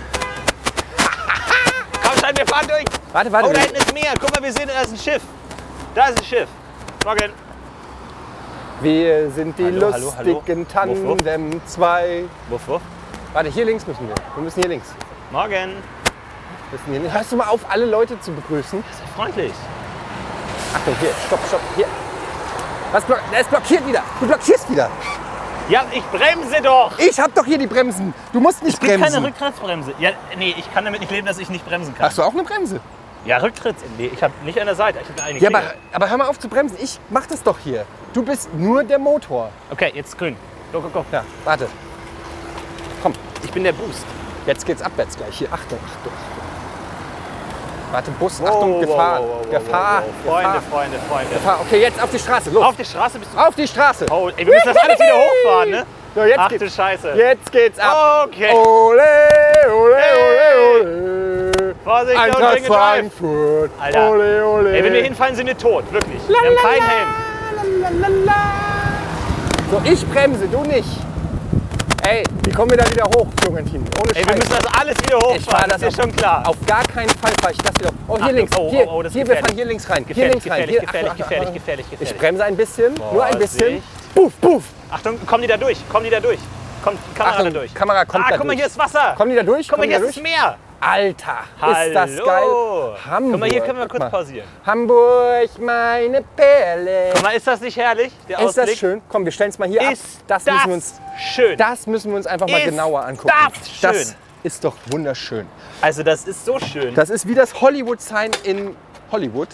Komm schon, wir fahren durch. Warte, warte. Oh, da hinten ist Meer. Guck mal, wir sehen, da ist ein Schiff. Da ist ein Schiff. Morgen. Wir sind die Hallo, hallo, hallo. lustigen Wuff, wuff. Tandem zwei. Wuff, wuff. Warte, hier links müssen wir. Wir müssen hier links. Morgen. Wir müssen hier links. Hörst du mal auf, alle Leute zu begrüßen? Sei freundlich. Achtung, hier, stopp, stopp, hier. Was block er ist blockiert wieder. Du blockierst wieder. Ja, ich bremse doch. Ich hab doch hier die Bremsen. Du musst nicht Es gibt bremsen. keine Rücktrittsbremse. Ja, nee, ich kann damit nicht leben, dass ich nicht bremsen kann. Hast du auch eine Bremse? Ja, Rücktritt. Nee, ich habe nicht an der Seite. Ich habe eine Ja, Klingel. aber, aber hör mal auf zu bremsen. Ich mach das doch hier. Du bist nur der Motor. Okay, jetzt grün. Go, go, go. Ja, warte. Komm, Ich bin der Boost. jetzt geht's abwärts gleich. Hier, Achtung, Achtung, Achtung. Warte, Bus, Wow, Achtung, wow, Gefahr. wow, wow, wow, Gefahr, wow, wow. Freunde, Gefahr, Freunde, Freunde. Gefahr. Okay, jetzt auf die Straße, los. Auf die Straße bist du. Auf die Straße. Oh, ey, wir müssen das alles wieder hochfahren, ne? So, jetzt Ach du geht's. Scheiße. Jetzt geht's ab. Okay. Ole, ole, ole, ole. Vorsicht, don't Eintracht drink and drive. Frankfurt. Alter. Ole, ole. Ey, wenn wir hinfallen, sind wir tot. Wirklich. Wir haben keinen Helm. So, ich bremse, du nicht. Ey, wie kommen wir da wieder hoch, Florentin? Ohne Ey, wir Scheiß. müssen das alles wieder Ich fahr hochfahren. Das das ist dir schon klar. Auf gar keinen Fall fahre ich das wieder. Oh, hier Achtung, links. oh, Hier, oh, oh, das ist hier wir gefährlich. fahren hier links rein. Hier Gefährlich, links rein. gefährlich, Hier, gefährlich, Achtung, gefährlich, Achtung. gefährlich, gefährlich. Ich bremse ein bisschen, nur ein bisschen. Vorsicht. Puff, puff. Achtung, kommen die da durch? Kommen die da durch? Kommt die Kamera Achtung, da durch? Kamera kommt ah, da guck mal, durch. hier ist Wasser. Kommen die da durch? Guck mal, Kommen die hier da ist das durch? Meer. Alter, Hallo. ist das geil. Hamburg. Guck mal, hier können wir kurz Guck mal. pausieren. Hamburg, meine Perle. Guck mal, ist das nicht herrlich? Der Ist das Ausblick? schön? Komm, wir stellen es mal hier ab. Ist Das, das müssen wir uns, schön? das müssen wir uns einfach mal Ist genauer angucken. das schön? Das ist doch wunderschön. Also das ist so schön. Das ist wie das Hollywood-Sign in Hollywood.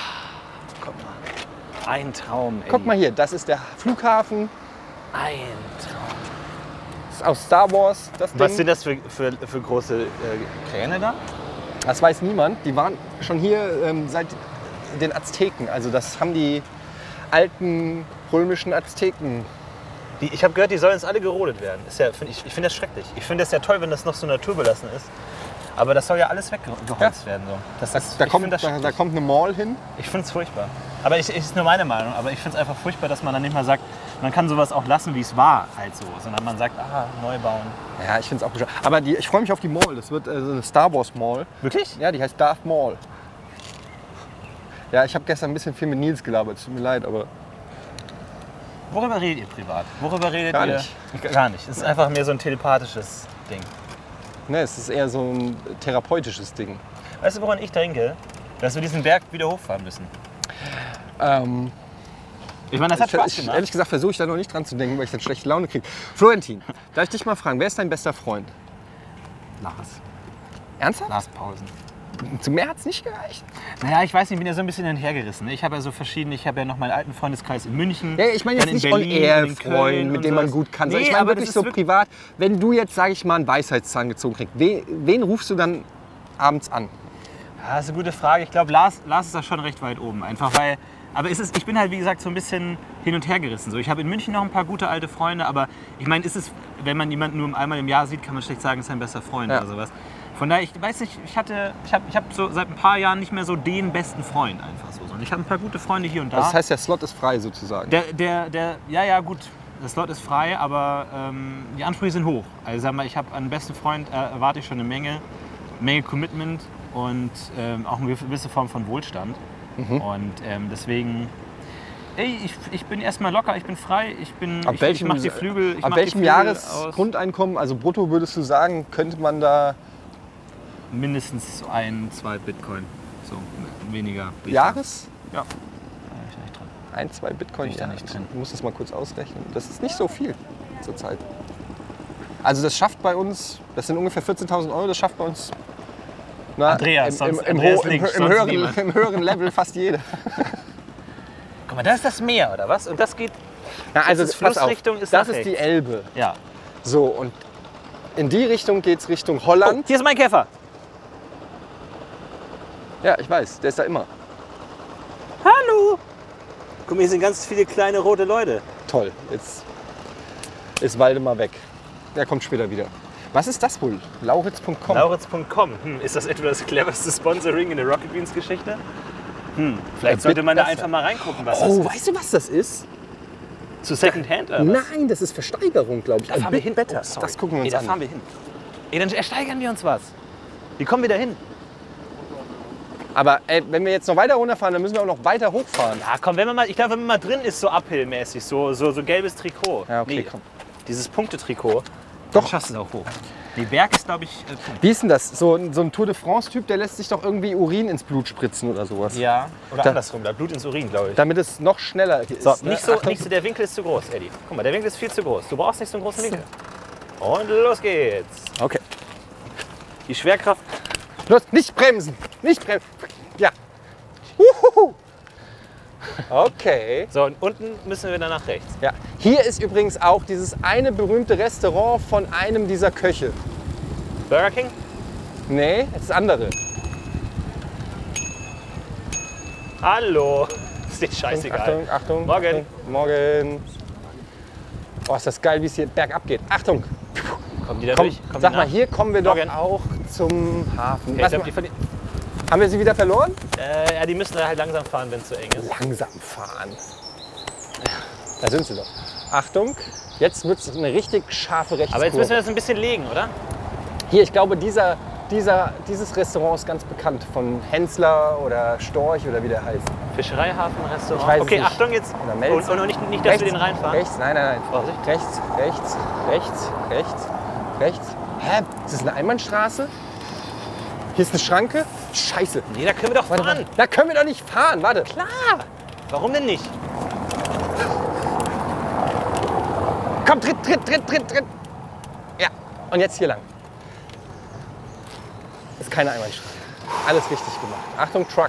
Ein Traum, ey. Guck mal hier, das ist der Flughafen. Ein Traum. Das ist aus Star Wars, das Ding. Was sind das für, für, für große äh, Kräne da? Das weiß niemand. Die waren schon hier ähm, seit den Azteken. Also das haben die alten römischen Azteken. Die, ich habe gehört, die sollen jetzt alle gerodet werden. Ist ja, find ich ich finde das schrecklich. Ich finde das ja toll, wenn das noch so naturbelassen ist. Aber das soll ja alles weggeholzt Ja. werden. So. Das Da, ist, da, ich kommt, find das da, da schrecklich. kommt eine Mall hin. Ich finde es furchtbar. Aber ich, ist nur meine Meinung. Aber ich finde es einfach furchtbar, dass man dann nicht mal sagt, man kann sowas auch lassen, wie es war, halt so. Sondern man sagt, ah, neu bauen. Ja, ich finde es auch bescheuert. Aber die, ich freue mich auf die Mall. Das wird äh, so eine Star Wars Mall. Wirklich? Ja, die heißt Darth Maul. Ja, ich habe gestern ein bisschen viel mit Nils gelabert. Tut mir leid, aber Worüber redet ihr privat? Worüber redet Gar ihr? nicht. Gar nicht. Es ist einfach mehr so ein telepathisches Ding. ne, es ist eher so ein therapeutisches Ding. Weißt du, woran ich denke? Dass wir diesen Berg wieder hochfahren müssen. Ähm, Ich meine, das hat ich, Spaß ich, gemacht. ehrlich gesagt versuche ich da noch nicht dran zu denken, weil ich dann schlechte Laune kriege. Florentin, darf ich dich mal fragen, wer ist dein bester Freund? Lars. Ernsthaft? Lars Paulsen. Zu mehr hat es nicht gereicht. Naja, ich weiß nicht, ich bin ja so ein bisschen hinterhergerissen. Ich habe ja so verschiedene, ich habe ja noch meinen alten Freundeskreis in München. Ja, ich meine jetzt dann nicht in Berlin, in On-Air-Freund, Köln mit und dem man sowas. gut kann. Nee, ich meine aber wirklich das so ist wirklich- privat. Wenn du jetzt, sage ich mal, einen Weisheitszahn gezogen kriegst, wen, wen rufst du dann abends an? Ja, das ist eine gute Frage. Ich glaube, Lars, Lars ist da schon recht weit oben. Einfach weil, aber es ist, ich bin halt, wie gesagt, so ein bisschen hin und her gerissen. So, ich habe in München noch ein paar gute alte Freunde, aber ich meine, ist es, wenn man jemanden nur einmal im Jahr sieht, kann man schlecht sagen, ist ein bester Freund Ja. oder sowas. Von daher, ich weiß nicht, ich hatte, ich habe ich hab so seit ein paar Jahren nicht mehr so den besten Freund einfach so. sondern ich habe ein paar gute Freunde hier und da. Das heißt, der Slot ist frei sozusagen. Der, der, der, ja, ja, gut, der Slot ist frei, aber ähm, die Ansprüche sind hoch. Also sag mal, ich habe einen besten Freund, äh, erwarte ich schon eine Menge, Menge Commitment und ähm, auch eine gewisse Form von Wohlstand. Mhm. Und ähm, deswegen, ey, ich, ich bin erstmal locker, ich bin frei, ich bin, Ab ich, welchem, ich mach die Flügel, ich ab mach die welchem Flügel aus Jahresgrundeinkommen, also brutto würdest du sagen, könnte man da mindestens so ein, zwei Bitcoin, so weniger. Bitcoin. Jahres? Ja. Da bin ich nicht dran. Ein, zwei Bitcoin? Bin ich da Ja, nicht drin. Ich muss das mal kurz ausrechnen. Das ist nicht so viel zurzeit. Also das schafft bei uns, das sind ungefähr vierzehntausend Euro, das schafft bei uns na, Andreas, im, im, sonst im, Andreas ho- im, links, im, sonst höheren, niemand. im höheren Level fast jeder. Guck mal, da ist das Meer, oder was? Und das geht, Na, also ist pass auf, Flussrichtung, ist das nach ist die rechts. Elbe. ja. So, und in die Richtung geht es Richtung Oh, Holland. hier ist mein Käfer. Ja, ich weiß, der ist da immer. Hallo. Guck mal, hier sind ganz viele kleine rote Leute. Toll, jetzt ist Waldemar weg. Der kommt später wieder. Was ist das wohl? Lauritz Punkt com. Lauritz Punkt com. Hm, ist das etwa das cleverste Sponsoring in der Rocket Beans Geschichte? Hm, vielleicht Ja, sollte man da bitte. einfach mal reingucken, was Oh, das weißt du, was das ist? ist. Zu Secondhand oder was? Nein, das ist Versteigerung, glaube ich. Da Ein fahren wir Big hin. Better. Oh, sorry. Das gucken wir Ey, uns da an. fahren wir hin. Ey, dann ersteigern wir uns was. Wie kommen wir da hin? Aber ey, wenn wir jetzt noch weiter runterfahren, dann müssen wir auch noch weiter hochfahren. Ja, komm, wenn man mal, ich glaube, wenn man mal drin ist, so uphill-mäßig, so, so, so gelbes Trikot. Ja, okay, nee, komm. Dieses Punktetrikot. Doch. Dann schaffst du es auch hoch. Die Berg ist, glaube ich, äh, Punkt. Wie ist denn das? So, ein- so ein Tour de France-Typ, der lässt sich doch irgendwie Urin ins Blut spritzen oder sowas. Ja, oder Da- andersrum, da Blut ins Urin, glaube ich. Damit es noch schneller ist. So, ne? nicht, so, Achtung. nicht so, der Winkel ist zu groß, Eddie. Guck mal, der Winkel ist viel zu groß. Du brauchst nicht so einen großen Winkel. Und los geht's. Okay. Die Schwerkraft. Los, nicht bremsen. Nicht bremsen. Ja. Uhuhu. Okay. So, und unten müssen wir dann nach rechts. Ja. Hier ist übrigens auch dieses eine berühmte Restaurant von einem dieser Köche. Burger King? Nee, das andere. Hallo. Ist dir scheißegal. Achtung, Achtung. Morgen. Achtung. Morgen. Oh, ist das geil, wie es hier bergab geht. Achtung. Kommen die da Komm, durch? Kommen sag die mal, nach? hier kommen wir doch Morgen. auch zum Hafen. Okay, Was ich glaub, ma- die, verli- haben wir sie wieder verloren? äh, ja, die müssen da halt langsam fahren, wenn es zu eng ist. Langsam fahren. Da sind sie doch. Achtung, jetzt wird es eine richtig scharfe Rechtskurve. Aber jetzt müssen wir das ein bisschen legen, oder? Hier, ich glaube, dieser, dieser, dieses Restaurant ist ganz bekannt von Hensler oder Storch oder wie der heißt. Fischereihafen, Restaurant. Ich weiß es okay, nicht. Achtung jetzt. Oder Und, Melz. und nicht, nicht, dass wir den reinfahren. Rechts, nein, nein, nein. Vorsicht. Rechts, rechts, rechts, rechts, rechts. Hä? Ist das eine Einbahnstraße? Hier ist eine Schranke? Scheiße. Nee, da können wir doch Warte, fahren. warte. Da können wir doch nicht fahren. Warte. Klar. Warum denn nicht? Komm, tritt, tritt, tritt, tritt, tritt. Ja, und jetzt hier lang. Ist keine Einbahnstraße. Alles richtig gemacht. Achtung, Truck.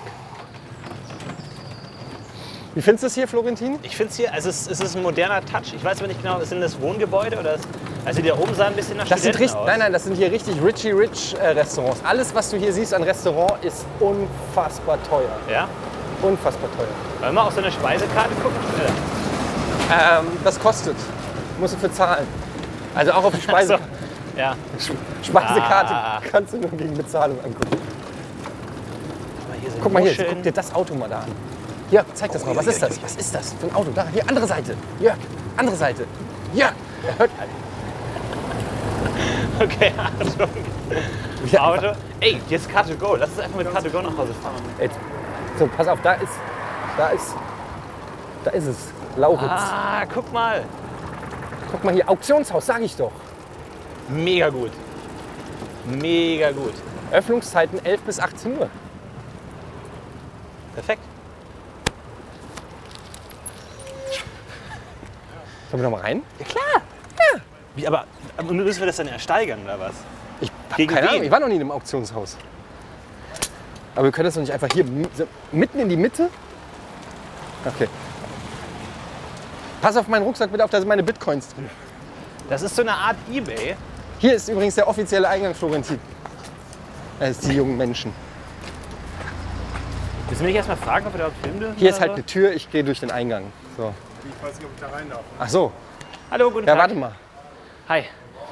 Wie findest du es hier, Florentin? Ich finde es hier, also es, es ist ein moderner Touch. Ich weiß aber nicht genau, sind das Wohngebäude oder? Das, also die da oben sah ein bisschen nach Das sind Studenten richtig, aus. nein, nein, das sind hier richtig Richie Rich äh, Restaurants. Alles, was du hier siehst an Restaurant, ist unfassbar teuer. Ja? Unfassbar teuer. Wollen wir auf so eine Speisekarte gucken? Ja. Ähm, das kostet. Musst du für zahlen. Also auch auf die Speise So. Ja. Speisekarte Ah. kannst du nur gegen Bezahlung angucken. Hier sind Guck mal hier, Muscheln. guck dir das Auto mal da an. Hier, zeig das mal. Was ist das? Was ist das für ein Auto? Da, hier, andere Seite. Jörg, andere Seite. Jörg, er hört. Okay, Achtung. Ja, Auto. Ey, jetzt Car to Go. Lass uns einfach mit Car to Go nach Hause fahren. Ey, so, pass auf, da ist, da ist, da ist es. Lauritz. Ah, guck mal. Guck mal hier, Auktionshaus, sag ich doch. Mega gut. Mega gut. Öffnungszeiten elf bis achtzehn Uhr. Perfekt. Sollen wir noch mal rein? Ja, klar. Ja. Wie, aber, aber müssen wir das dann ersteigern oder was? Ich hab Gegen keine wen? Ahnung, ich war noch nie in einem Auktionshaus. Aber wir können das doch nicht einfach hier so mitten in die Mitte? Okay. Pass auf meinen Rucksack bitte auf, da sind meine Bitcoins drin. Das ist so eine Art Ebay. Hier ist übrigens der offizielle Eingang, Florentin. Das ist die jungen Menschen. Willst du mich erstmal fragen, ob wir da überhaupt filmen dürfen? Hier ist oder halt so? eine Tür, ich gehe durch den Eingang. So. Ich weiß nicht, ob ich da rein darf. Ach so. Hallo, guten Ja, Tag. warte mal. Hi.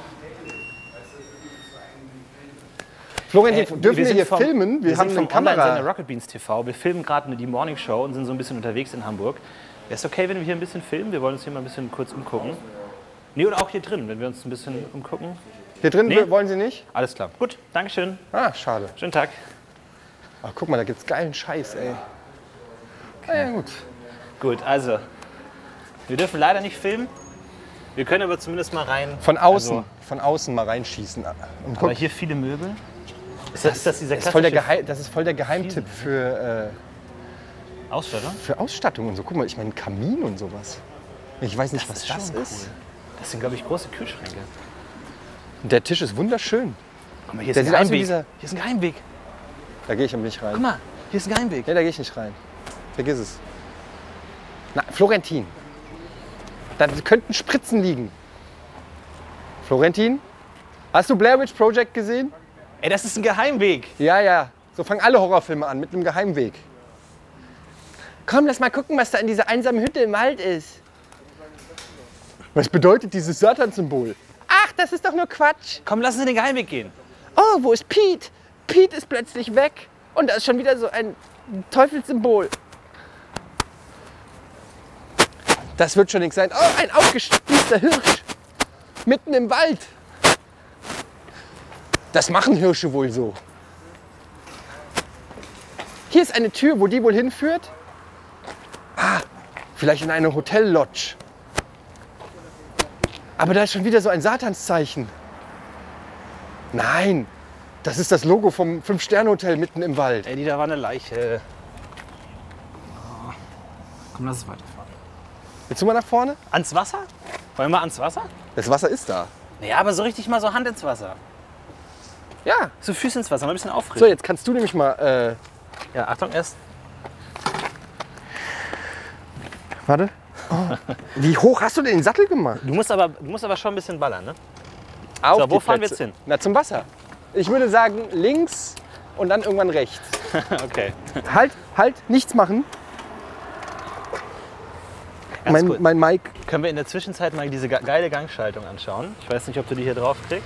Florentin, Äh, dürfen wir, sind hier vom- filmen? Wir, wir haben sind eine vom Online-Sender Kamera. Rocket Beans T V. Wir filmen gerade die Morning Show und sind so ein bisschen unterwegs in Hamburg. Wäre es okay, wenn wir hier ein bisschen filmen? Wir wollen uns hier mal ein bisschen kurz umgucken. Nee, oder auch hier drin, wenn wir uns ein bisschen umgucken. Hier drin Nee. wollen Sie nicht? Alles klar. Gut, Dankeschön. Ah, schade. Schönen Tag. Ach, guck mal, da gibt's geilen Scheiß, ey. Ah, ja, gut. Gut, also, wir dürfen leider nicht filmen. Wir können aber zumindest mal rein. Von außen, Also, von außen mal reinschießen. Und guck, aber hier viele Möbel. Ist das, ist das dieser das, ist voll der klassische Geheim, das ist voll der Geheimtipp für, Ausstatter? äh, für Ausstattung und so. Guck mal, ich meine Kamin und sowas. Ich weiß nicht, was das schon ist. Das sind, glaube ich, große Kühlschränke. Der Tisch ist wunderschön. Guck mal, hier ist Der ein sieht aus wie Geheimweg. dieser- Hier ist ein Geheimweg. Da gehe ich aber nicht rein. Guck mal, hier ist ein Geheimweg. Nee, da gehe ich nicht rein. Vergiss es. Na, Florentin. Da könnten Spritzen liegen. Florentin? Hast du Blair Witch Project gesehen? Ey, das ist ein Geheimweg. Ja, ja. So fangen alle Horrorfilme an, mit einem Geheimweg. Komm, lass mal gucken, was da in dieser einsamen Hütte im Wald ist. Was bedeutet dieses Satan-Symbol? Ach, das ist doch nur Quatsch. Komm, lass uns in den Geheimweg gehen. Oh, wo ist Pete? Pete ist plötzlich weg. Und da ist schon wieder so ein Teufelssymbol. Das wird schon nichts sein. Oh, ein aufgespießter Hirsch. Mitten im Wald. Das machen Hirsche wohl so. Hier ist eine Tür, wo die wohl hinführt. Ah, vielleicht in eine Hotellodge. Aber da ist schon wieder so ein Satanszeichen. Nein, das ist das Logo vom Fünf-Sterne-Hotel mitten im Wald. Ey, da war eine Leiche. Komm, lass es weiterfahren. Willst du mal nach vorne? Ans Wasser? Wollen wir mal ans Wasser? Das Wasser ist da. Naja, aber so richtig mal so Hand ins Wasser. Ja. So Füße ins Wasser, mal ein bisschen So, auffrischen. jetzt kannst du nämlich mal. Äh, Ja, Achtung, erst. warte. Oh. Wie hoch hast du denn den Sattel gemacht? Du musst aber, du musst aber schon ein bisschen ballern, ne? Auf So, wo die fahren wir Plätze. jetzt hin? Na, zum Wasser. Ich würde sagen links und dann irgendwann rechts. Okay. Halt, halt, nichts machen. Ganz Mein, kurz. mein Mic. Können wir in der Zwischenzeit mal diese ge- geile Gangschaltung anschauen? Ich weiß nicht, ob du die hier drauf kriegst.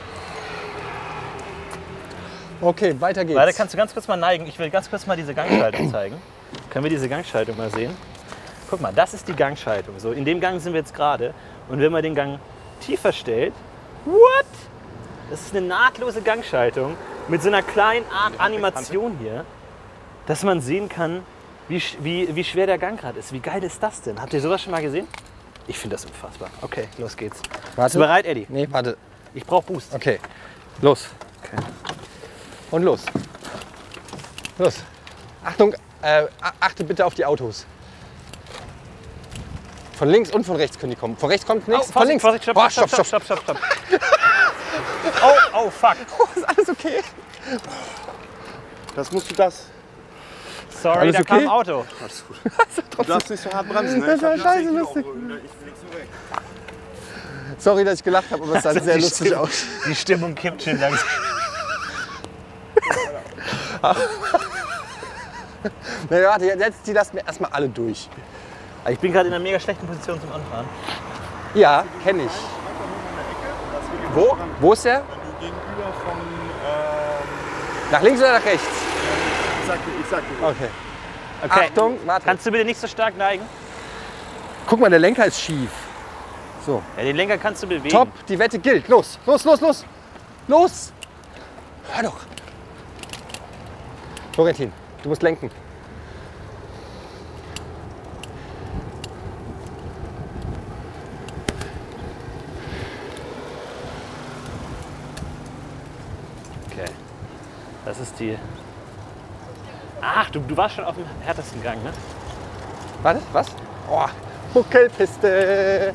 Okay, weiter geht's. Warte, kannst du ganz kurz mal neigen? Ich will ganz kurz mal diese Gangschaltung zeigen. Können wir diese Gangschaltung mal sehen? Guck mal, das ist die Gangschaltung. So, in dem Gang sind wir jetzt gerade. Und wenn man den Gang tiefer stellt, what? Das ist eine nahtlose Gangschaltung mit so einer kleinen Art Animation hier, dass man sehen kann, wie, sch- wie, wie schwer der Gang gerade ist. Wie geil ist das denn? Habt ihr sowas schon mal gesehen? Ich finde das unfassbar. Okay, los geht's. Warte. Bist du bereit, Eddie? Nee, warte. Ich brauche Boost. Okay. Los. Okay. Und los. Los. Achtung, äh, a- achte bitte auf die Autos. Von links und von rechts können die kommen. Von rechts kommt nichts, Oh, von links. Vorsicht, stopp, Boah, stopp, stopp, stopp, stopp, stopp. Oh, oh, fuck. Ist alles okay? Das musst du das. Sorry, Alles da kam okay? ein Auto. Du darfst nicht so hart bremsen. Ne? Das war Ich hab scheiße die lustig. Absicht auch. Ich flieg so weg. Sorry, dass ich gelacht habe, aber es sah sehr Die lustig Stimmung- aus. Die Stimmung kippt schon langsam. Na, warte, jetzt die lassen wir erstmal alle durch. Ich bin gerade in einer mega schlechten Position zum Anfahren. Ja, kenne ich. Wo? Wo ist der? Wenn du gegenüber vom. Ähm, Nach links oder nach rechts? ich sag dir, ich sag dir. Okay. Okay. Achtung, warte. Kannst du bitte nicht so stark neigen? Guck mal, der Lenker ist schief. So. Ja, den Lenker kannst du bewegen. Top, die Wette gilt. Los, los, los, los. Los. Hör doch. Florentin, du musst lenken. Okay. Das ist die... Ach, du, du warst schon auf dem härtesten Gang, ne? Warte, was? Oh, Buckelpiste.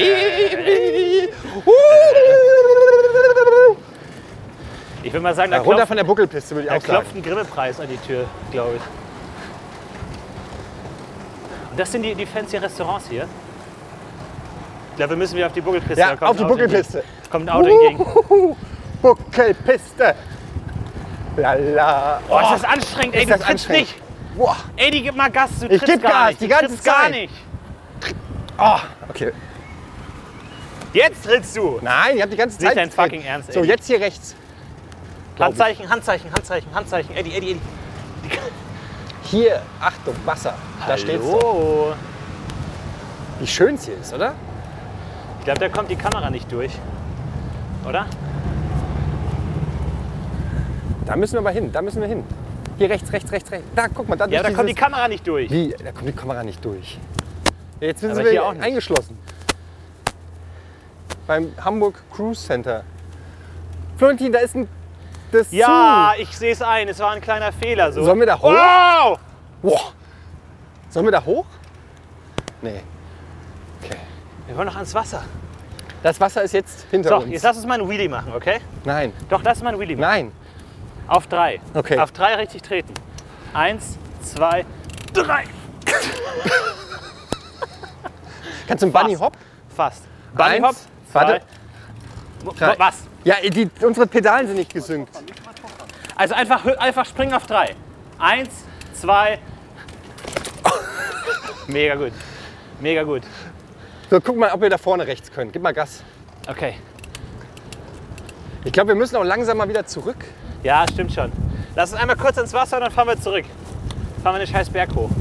Ich würde mal sagen, da Ja, runter klopft, von der Buckelpiste, würde ich da auch sagen. klopft ein Grimme-Preis an die Tür, glaube ich. Und das sind die, die fancy Restaurants hier. Ich glaube, wir müssen wieder auf die Buckelpiste. Ja, Da kommt auf die ein Auto Buckelpiste. entgegen. Kommt ein Auto entgegen. Uhuhu. Buckelpiste. Lala. Oh, ist das anstrengend, ey, Ist du das trittst anstrengend? nicht. Boah. Ey, die gib mal Gas, du Ich trittst geb gar Gas, nicht. die Du ganze trittst gar Zeit. nicht. Oh, okay. Jetzt trittst du. Nein, ich habe die ganze Nicht Zeit. dein getreten. fucking Ernst, So, ey. jetzt hier rechts. Glaub ich. Handzeichen, Handzeichen, Handzeichen, Handzeichen. Eddie, Eddie, Eddie. Hier, Achtung, Wasser. Da steht's doch. Hallo. Wie schön es hier ist, oder? Ich glaube, da kommt die Kamera nicht durch. Oder? Da müssen wir mal hin, da müssen wir hin. Hier rechts, rechts, rechts, rechts. Da, guck mal, da Ja, durch da kommt die dieses- Kamera nicht durch. Wie? Da kommt die Kamera nicht durch. Ja, jetzt sind Aber wir hier auch nicht. eingeschlossen. Beim Hamburg Cruise Center. Florentin, da ist ein das Ja, ich sehe es ein. Es war ein kleiner Fehler. So. Sollen wir da hoch? Wow! Zu. Wow. Sollen wir da hoch? Nee. Okay. Wir wollen noch ans Wasser. Das Wasser ist jetzt hinter So, uns. jetzt lass uns mal einen Wheelie machen, okay? Nein, Doch, lass uns mal einen Wheelie machen. nein. Auf drei. Okay. Auf drei richtig treten. Eins, zwei, drei. Kannst du einen Bunny Hop? Fast. Bunny Hop. Eins, warte. Zwei. Drei. Was? Ja, die, unsere Pedalen sind nicht gesynkt. Also einfach, einfach springen auf drei. Eins, zwei. Mega gut. Mega gut. So, guck mal, ob wir da vorne rechts können. Gib mal Gas. Okay. Ich glaube, wir müssen auch langsam mal wieder zurück. Ja, stimmt schon. Lass uns einmal kurz ins Wasser und dann fahren wir zurück. Fahren wir den scheiß Berg hoch.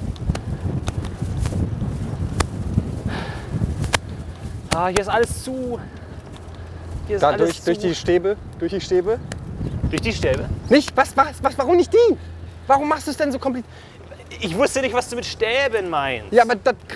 Ah, hier ist alles zu. Hier ist Da alles durch, zu. durch die Stäbe, durch die Stäbe. Durch die Stäbe? Nicht? Was, was, was, warum nicht die? Warum machst du es denn so kompliziert? Ich wusste nicht, was du mit Stäben meinst. Ja, aber das...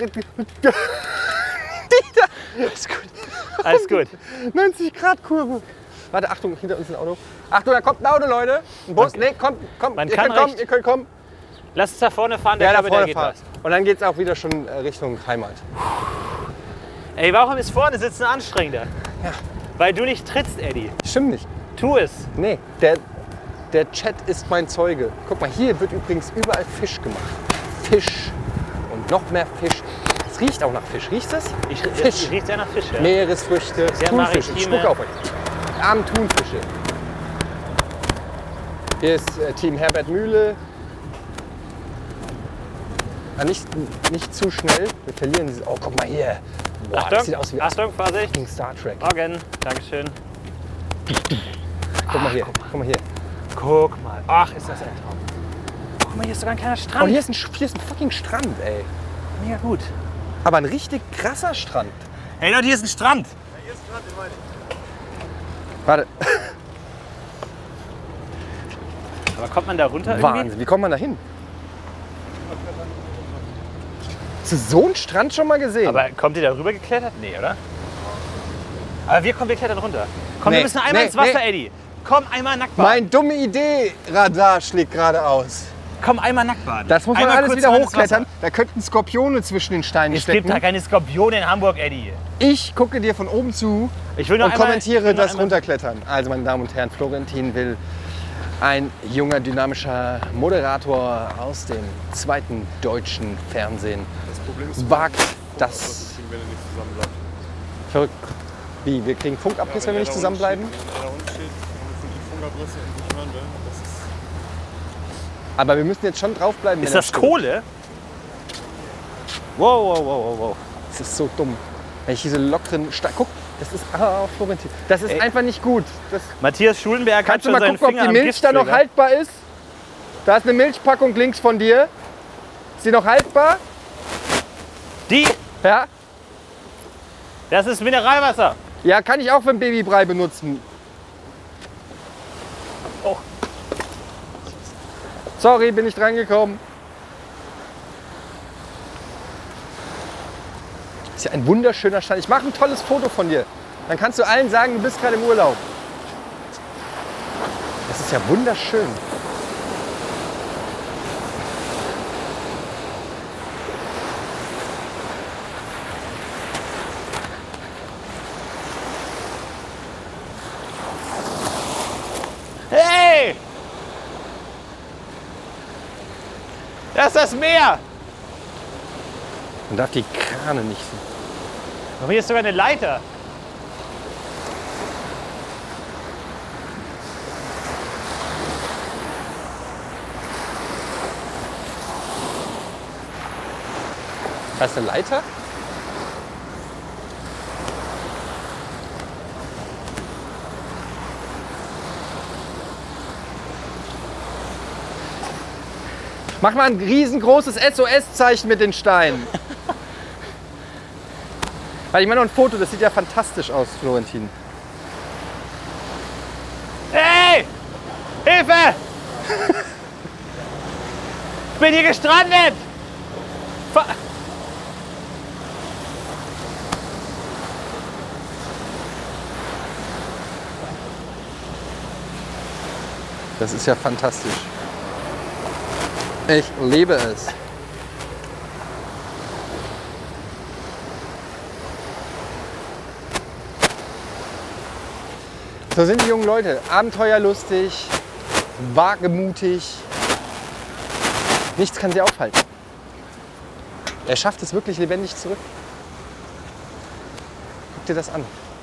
Alles gut. Alles gut. neunzig Grad Kurve. Warte, Achtung, hinter uns ein Auto. Achtung, da kommt ein Auto, Leute. Ein Bus. Okay. Nee, kommt, kommt. Man ihr kann könnt kommen, recht. ihr könnt kommen. Lass uns da vorne fahren, der Ja, da glaube, da vorne geht fahren. was. Und dann geht's auch wieder schon äh, Richtung Heimat. Ey, warum ist vorne sitzen anstrengender? Ja. Weil du nicht trittst, Eddie. Stimmt nicht. Tu es. Nee, der, der Chat ist mein Zeuge. Guck mal, hier wird übrigens überall Fisch gemacht. Fisch und noch mehr Fisch. Es riecht auch nach Fisch. Riecht es? Ich, Fisch. Es riecht sehr nach Fisch. Ja? Meeresfrüchte, Sehr Thunfische. Ich maritime- spucke auf euch. Armen Thunfische. Hier ist äh, Team Herbert Mühle. Ah, nicht, nicht zu schnell. Wir verlieren diese. Oh, guck mal hier. Boah, Achtung, das sieht aus wie Achtung, Vorsicht. fucking Star Trek. Morgen. Dankeschön. Guck mal hier. Guck mal hier. Guck mal. Ach, ist das ein Traum. Guck mal, hier ist sogar ein kleiner Oh, Strand. hier ist, ein, Sch- hier ist ein fucking Strand, ey. Mega gut. Aber ein richtig krasser Strand. Hey Leute, hier ist ein Strand. Warte. Aber kommt man da runter irgendwie? Wahnsinn. Wie kommt man da hin? Hast du so einen Strand schon mal gesehen? Aber kommt ihr da rüber geklettert? Nee, oder? Aber wir kommen, wir klettern runter. Komm, Nee, wir müssen einmal nee, ins Wasser, nee. Eddie. Komm, einmal nackt baden. Mein dumme Idee, Radar schlägt gerade aus. Komm, einmal nackt baden. Das muss man einmal alles kurz wieder rein ins hochklettern. Wasser. Da könnten Skorpione zwischen den Steinen Es gibt da stecken. keine Skorpione in Hamburg, Eddie. Ich gucke dir von oben zu Ich will nur und einmal, kommentiere ich will nur das einmal- Runterklettern. Also, meine Damen und Herren, Florentin Will, ein junger, dynamischer Moderator aus dem zweiten deutschen Fernsehen, Das Problem ist, wagt das das kriegen wir nicht zusammenbleiben. verrückt. Wie, wir kriegen Funkabriss, wenn wir nicht zusammenbleiben? Wenn er da unten steht, haben wir von die Funkabrisse und nicht hören will. Das ist Aber wir müssen jetzt schon draufbleiben. Ist wenn er das stimmt. Kohle? Wow, wow, wow, wow, wow. Das ist so dumm. Wenn ich diese lockeren... Sta Guck, das ist... Ah, Florentin. Das ist Ey. einfach nicht gut. Das Matthias Schulenberg hat Kannst du schon mal seinen gucken, ob Finger die am Milch da noch Gifttrigger. haltbar ist? Da ist eine Milchpackung links von dir. Ist die noch haltbar? Die, Ja? das ist Mineralwasser. Ja, kann ich auch für einen Babybrei benutzen. Oh. Sorry, bin ich dran gekommen. Ist ja ein wunderschöner Strand. Ich mache ein tolles Foto von dir. Dann kannst du allen sagen, du bist gerade im Urlaub. Das ist ja wunderschön. das Meer! Man darf die Krane nicht sehen. Aber hier ist sogar eine Leiter. Da ist eine Leiter? Mach mal ein riesengroßes S O S-Zeichen mit den Steinen. Weil ich meine noch ein Foto, das sieht ja fantastisch aus, Florentin. Hey! Hilfe! Ich bin hier gestrandet! Ver Das ist ja fantastisch. Ich liebe es. So sind die jungen Leute. Abenteuerlustig, wagemutig. Nichts kann sie aufhalten. Er schafft es wirklich lebendig zurück. Guck dir das an.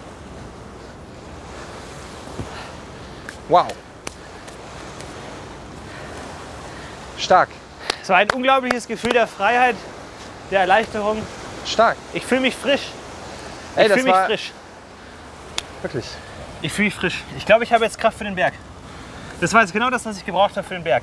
Wow. Stark. Es war ein unglaubliches Gefühl der Freiheit, der Erleichterung. Stark. Ich fühle mich frisch. Ey, Ich das fühle mich war frisch. wirklich. Ich fühle mich frisch. Ich glaube, ich habe jetzt Kraft für den Berg. Das war jetzt genau das, was ich gebraucht habe für den Berg.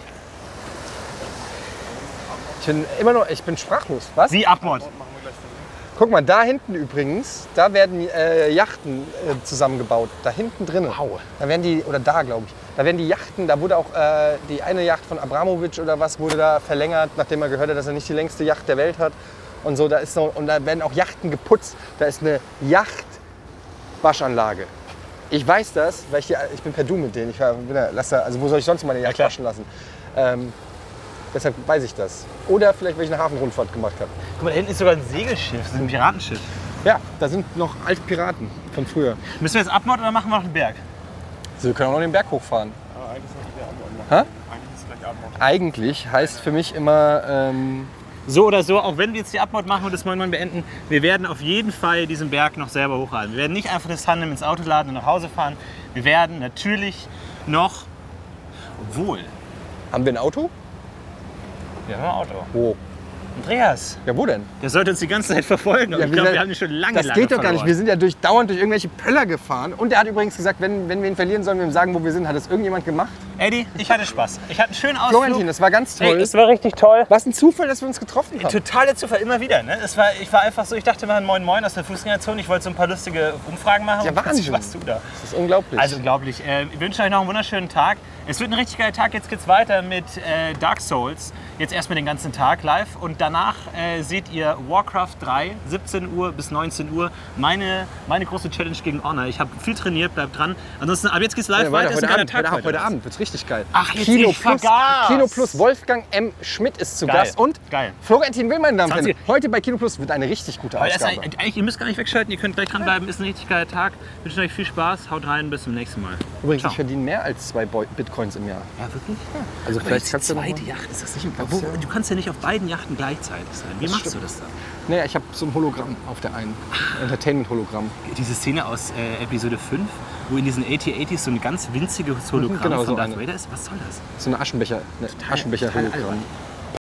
Ich bin immer noch, ich bin sprachlos. Was? Sie Abmord. Guck mal, da hinten übrigens, da werden äh, Yachten äh, zusammengebaut. Da hinten drin. Wow. Da werden die, oder da glaube ich, da werden die Yachten, da wurde auch äh, die eine Yacht von Abramovic oder was, wurde da verlängert, nachdem er gehört hat, dass er nicht die längste Yacht der Welt hat. Und so, da ist so, und da werden auch Yachten geputzt. Da ist eine Yachtwaschanlage. Ich weiß das, weil ich, die, ich bin per Du mit denen. Ich war, bin da, lass da, also wo soll ich sonst meine Yacht klar. waschen lassen? Ähm, deshalb weiß ich das. Oder vielleicht, weil ich eine Hafenrundfahrt gemacht habe. Guck mal, da hinten ist sogar ein Segelschiff. Das ist ein Piratenschiff. Ja, da sind noch alte Piraten von früher. Müssen wir jetzt Abmord oder machen wir noch den Berg? So, wir können auch noch den Berg hochfahren. Aber eigentlich ist es gleich Abmord. Hä? Eigentlich ist es gleich Abmord. Eigentlich heißt für mich immer, ähm, So oder so, auch wenn wir jetzt die Abmord machen und das Moin Moin beenden, wir werden auf jeden Fall diesen Berg noch selber hochladen. Wir werden nicht einfach das Tandem ins Auto laden und nach Hause fahren. Wir werden natürlich noch, obwohl, haben wir ein Auto? wir haben ein Auto. Wo? Andreas, Ja, wo denn? der sollte uns die ganze Zeit verfolgen. Aber Ja, ich wir glaube, sind- wir haben ihn schon lange, Das lange geht doch gar nicht. verloren. Wir sind ja durch, dauernd durch irgendwelche Pöller gefahren. Und er hat übrigens gesagt, wenn, wenn wir ihn verlieren, sollen wir ihm sagen, wo wir sind. Hat das irgendjemand gemacht? Eddie, ich hatte Spaß. Ich hatte einen schönen Ausflug. Florentin, das war ganz toll. Hey, es war richtig toll. Was ein Zufall, dass wir uns getroffen haben. Totaler Zufall, immer wieder. Ne? Es war, ich war einfach so, ich dachte, wir machen Moin Moin aus der Fußgängerzone. Ich wollte so ein paar lustige Umfragen machen. Ja, und plötzlich Wahnsinn. warst du da. Das ist unglaublich. Also unglaublich. Äh, ich wünsche euch noch einen wunderschönen Tag. Es wird ein richtig geiler Tag. Jetzt geht's weiter mit äh, Dark Souls. Jetzt erstmal den ganzen Tag live. Und danach äh, seht ihr Warcraft drei, siebzehn Uhr bis neunzehn Uhr. Meine, meine große Challenge gegen Honor. Ich habe viel trainiert, bleibt dran. Ansonsten, ab jetzt geht's live Ja, weiter. heute, Ist ein heute, geiler Abend, Tag heute, heute was. Abend wird's richtig geil. Ach, jetzt Kino ich Plus, vergaß. Kino Plus, Wolfgang M. Schmidt ist zu Geil. Gast und Geil. Florentin Will, meine Damen und Herren. zwanzig Heute bei Kino Plus wird eine richtig gute Aber das ist Ausgabe. eigentlich, eigentlich, ihr müsst gar nicht wegschalten, ihr könnt gleich dranbleiben. Ist ein richtig geiler Tag. Ich wünsche euch viel Spaß. Haut rein, bis zum nächsten Mal. Übrigens, Ciao. ich verdiene mehr als zwei Boy- Bitcoins im Jahr. Ja, wirklich? Also Aber vielleicht jetzt kannst die du noch zweite mal- Yacht, ist das nicht? Wo, du kannst ja nicht auf beiden Yachten gleichzeitig sein. Wie machst stimmt. du das dann? Naja, ich habe so ein Hologramm auf der einen. Entertainment-Hologramm. Diese Szene aus äh, Episode fünf, wo in diesen achtzig achtzig so ein ganz winziges Hologramm genau, von so Darth eine. Vader ist. Was soll das? So eine Aschenbecher, eine Total Aschenbecher-Hologramm. albern.